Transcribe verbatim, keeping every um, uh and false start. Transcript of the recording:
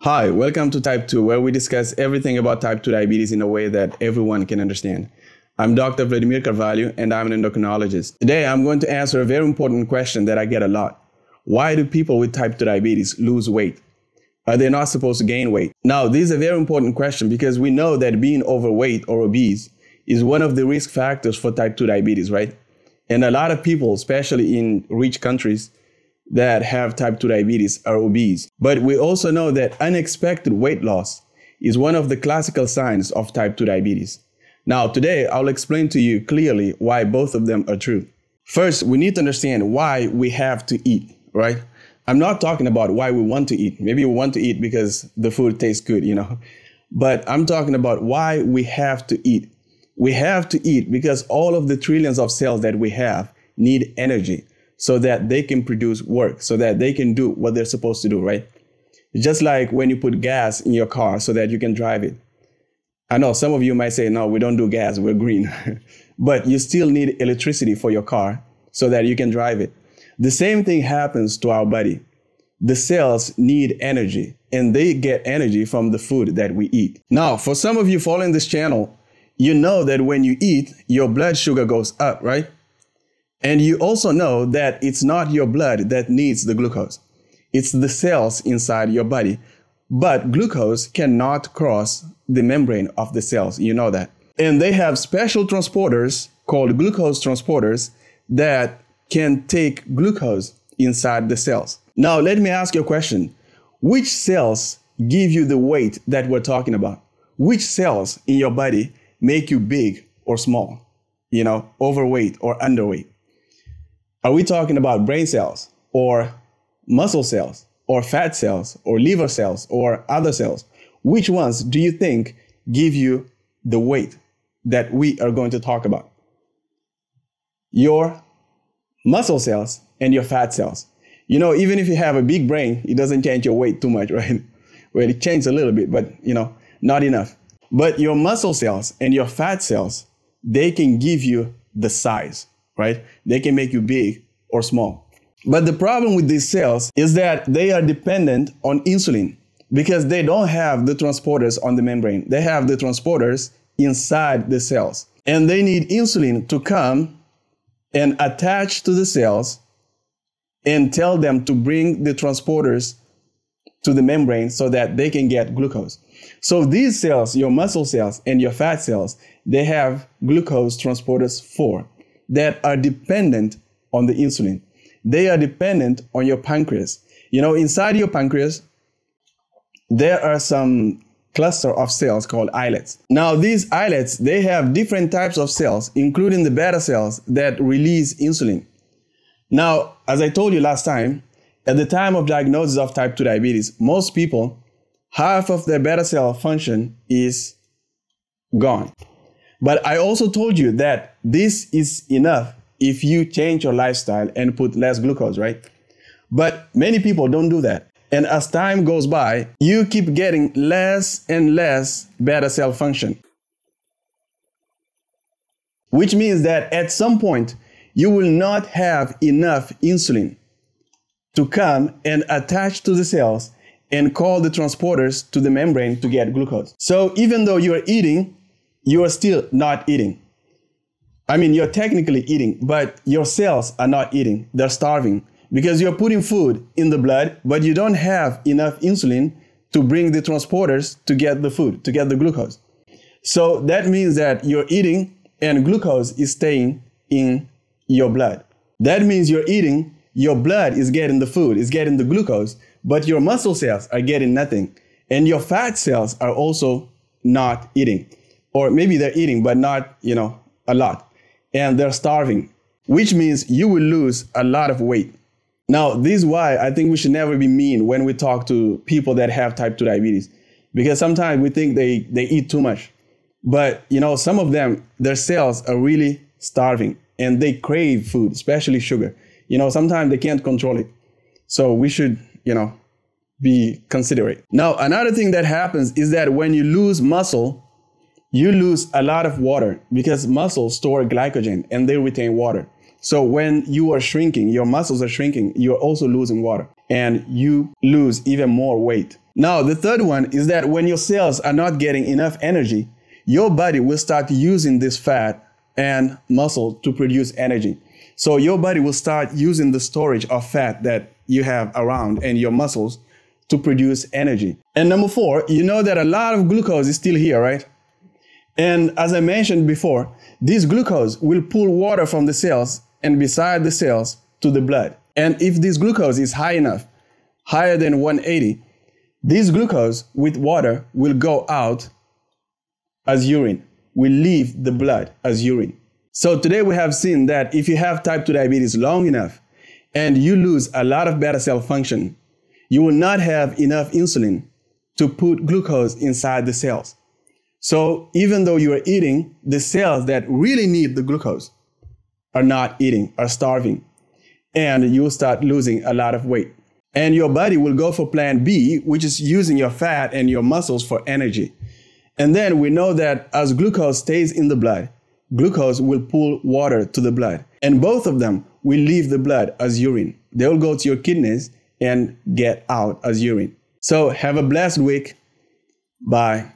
Hi, welcome to Type two, where we discuss everything about type two diabetes in a way that everyone can understand. I'm Doctor Vladmir Carvalho, and I'm an endocrinologist. Today, I'm going to answer a very important question that I get a lot. Why do people with type two diabetes lose weight? Are they not supposed to gain weight? Now, this is a very important question because we know that being overweight or obese is one of the risk factors for type two diabetes, right? And a lot of people, especially in rich countries, that have type two diabetes are obese. But we also know that unexpected weight loss is one of the classical signs of type two diabetes. Now, today, I'll explain to you clearly why both of them are true. First, we need to understand why we have to eat, right? I'm not talking about why we want to eat. Maybe we want to eat because the food tastes good, you know. But I'm talking about why we have to eat. We have to eat because all of the trillions of cells that we have need energy, so that they can produce work, so that they can do what they're supposed to do, right? Just like when you put gas in your car so that you can drive it. I know some of you might say, no, we don't do gas, we're green. But you still need electricity for your car so that you can drive it. The same thing happens to our body. The cells need energy, and they get energy from the food that we eat. Now, for some of you following this channel, you know that when you eat, your blood sugar goes up, right? And you also know that it's not your blood that needs the glucose. It's the cells inside your body. But glucose cannot cross the membrane of the cells. You know that. And they have special transporters called glucose transporters that can take glucose inside the cells. Now, let me ask you a question. Which cells give you the weight that we're talking about? Which cells in your body make you big or small? You know, overweight or underweight? Are we talking about brain cells or muscle cells or fat cells or liver cells or other cells? Which ones do you think give you the weight that we are going to talk about? Your muscle cells and your fat cells. You know, even if you have a big brain, it doesn't change your weight too much, right? Well, it changes a little bit, but, you know, not enough. But your muscle cells and your fat cells, they can give you the size, right? They can make you big or small. But the problem with these cells is that they are dependent on insulin because they don't have the transporters on the membrane. They have the transporters inside the cells. And they need insulin to come and attach to the cells and tell them to bring the transporters to the membrane so that they can get glucose. So these cells, your muscle cells and your fat cells, they have glucose transporters four that are dependent on the insulin. They are dependent on your pancreas. You know, inside your pancreas, there are some cluster of cells called islets. Now, these islets, they have different types of cells, including the beta cells that release insulin. Now, as I told you last time, at the time of diagnosis of type two diabetes, most people, half of their beta cell function is gone. But I also told you that this is enough if you change your lifestyle and put less glucose, right? But many people don't do that. And as time goes by, you keep getting less and less beta cell function. Which means that at some point, you will not have enough insulin to come and attach to the cells and call the transporters to the membrane to get glucose. So even though you are eating, you are still not eating. I mean, you're technically eating, but your cells are not eating. They're starving because you're putting food in the blood, but you don't have enough insulin to bring the transporters to get the food, to get the glucose. So that means that you're eating and glucose is staying in your blood. That means you're eating, your blood is getting the food, is getting the glucose, but your muscle cells are getting nothing. And your fat cells are also not eating. Or maybe they're eating, but not, you know, a lot. And they're starving, which means you will lose a lot of weight. Now, this is why I think we should never be mean when we talk to people that have type two diabetes, because sometimes we think they, they eat too much. But, you know, some of them, their cells are really starving and they crave food, especially sugar. You know, sometimes they can't control it. So we should, you know, be considerate. Now, another thing that happens is that when you lose muscle, you lose a lot of water because muscles store glycogen and they retain water. So when you are shrinking, your muscles are shrinking, you're also losing water and you lose even more weight. Now, the third one is that when your cells are not getting enough energy, your body will start using this fat and muscle to produce energy. So your body will start using the storage of fat that you have around and your muscles to produce energy. And number four, you know that a lot of glucose is still here, right? And as I mentioned before, this glucose will pull water from the cells and beside the cells to the blood. And if this glucose is high enough, higher than one eighty, this glucose with water will go out as urine, will leave the blood as urine. So today we have seen that if you have type two diabetes long enough and you lose a lot of beta cell function, you will not have enough insulin to put glucose inside the cells. So even though you are eating, the cells that really need the glucose are not eating, are starving, and you will start losing a lot of weight. And your body will go for plan B, which is using your fat and your muscles for energy. And then we know that as glucose stays in the blood, glucose will pull water to the blood. And both of them will leave the blood as urine. They will go to your kidneys and get out as urine. So have a blessed week. Bye.